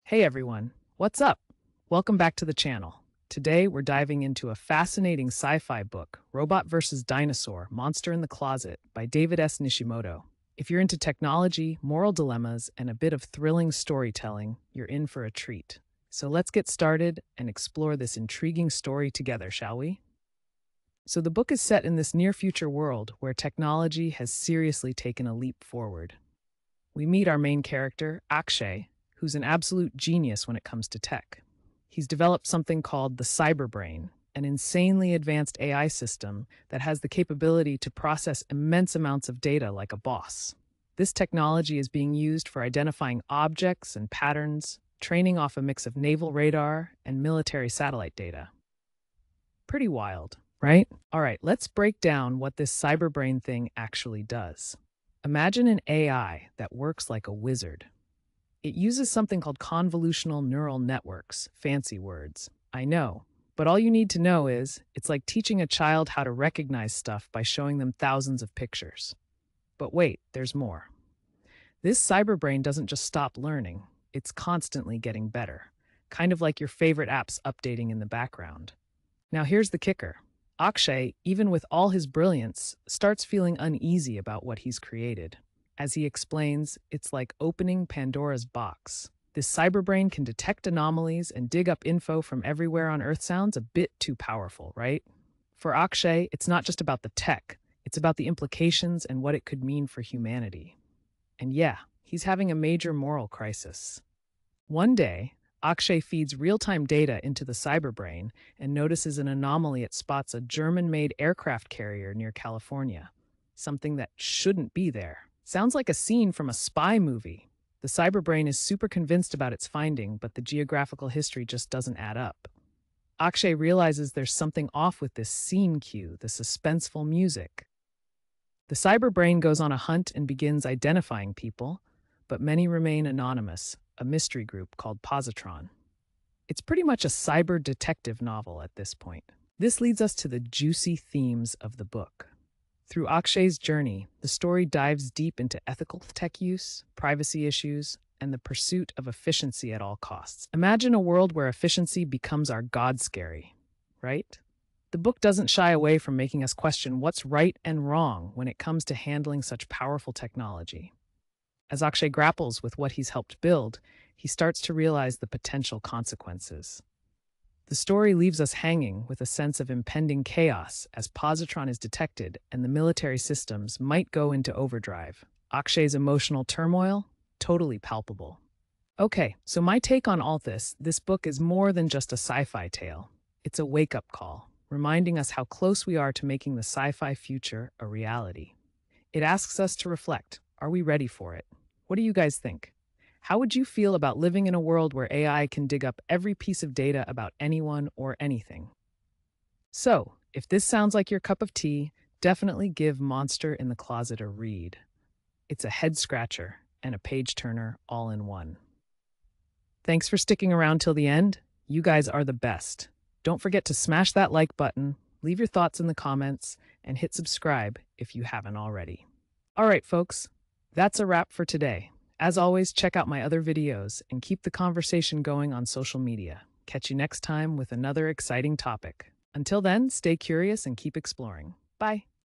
Hey everyone, what's up? Welcome back to the channel. Today we're diving into a fascinating sci-fi book, Robot vs. Dinosaur: Monster in the Closet by David S. Nishimoto. If you're into technology, moral dilemmas, and a bit of thrilling storytelling, you're in for a treat. So let's get started and explore this intriguing story together, shall we? So the book is set in this near-future world where technology has seriously taken a leap forward. We meet our main character, Akshay, who's an absolute genius when it comes to tech. He's developed something called the cyberbrain, an insanely advanced AI system that has the capability to process immense amounts of data like a boss. This technology is being used for identifying objects and patterns, training off a mix of naval radar and military satellite data. Pretty wild, right? All right, let's break down what this cyberbrain thing actually does. Imagine an AI that works like a wizard. It uses something called convolutional neural networks, fancy words. I know, but all you need to know is it's like teaching a child how to recognize stuff by showing them thousands of pictures. But wait, there's more. This cyberbrain doesn't just stop learning, it's constantly getting better, kind of like your favorite apps updating in the background. Now here's the kicker. Akshay, even with all his brilliance, starts feeling uneasy about what he's created. As he explains, it's like opening Pandora's box. This cyberbrain can detect anomalies and dig up info from everywhere on Earth. Sounds a bit too powerful, right? For Akshay, it's not just about the tech, it's about the implications and what it could mean for humanity. And yeah, he's having a major moral crisis. One day, Akshay feeds real-time data into the cyberbrain and notices an anomaly. It spots a German-made aircraft carrier near California, something that shouldn't be there. Sounds like a scene from a spy movie. The cyberbrain is super convinced about its finding, but the geographical history just doesn't add up. Akshay realizes there's something off with this scene cue, the suspenseful music. The cyberbrain goes on a hunt and begins identifying people, but many remain anonymous, a mystery group called Positron. It's pretty much a cyber detective novel at this point. This leads us to the juicy themes of the book. Through Akshay's journey, the story dives deep into ethical tech use, privacy issues, and the pursuit of efficiency at all costs. Imagine a world where efficiency becomes our god scary, right? The book doesn't shy away from making us question what's right and wrong when it comes to handling such powerful technology. As Akshay grapples with what he's helped build, he starts to realize the potential consequences. The story leaves us hanging with a sense of impending chaos as positron is detected and the military systems might go into overdrive. Akshay's emotional turmoil, totally palpable. Okay, so my take on all this book is more than just a sci-fi tale. It's a wake-up call, reminding us how close we are to making the sci-fi future a reality. It asks us to reflect. Are we ready for it? What do you guys think? How would you feel about living in a world where AI can dig up every piece of data about anyone or anything? So, if this sounds like your cup of tea, definitely give Monster in the Closet a read. It's a head-scratcher and a page-turner all in one. Thanks for sticking around till the end. You guys are the best. Don't forget to smash that like button, leave your thoughts in the comments, and hit subscribe if you haven't already. All right, folks. That's a wrap for today. As always, check out my other videos and keep the conversation going on social media. Catch you next time with another exciting topic. Until then, stay curious and keep exploring. Bye.